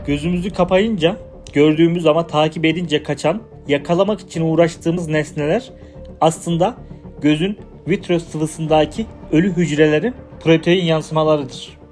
Gözümüzü kapayınca, gördüğümüz ama takip edince kaçan, yakalamak için uğraştığımız nesneler aslında gözün vitreous sıvısındaki ölü hücrelerin protein yansımalarıdır.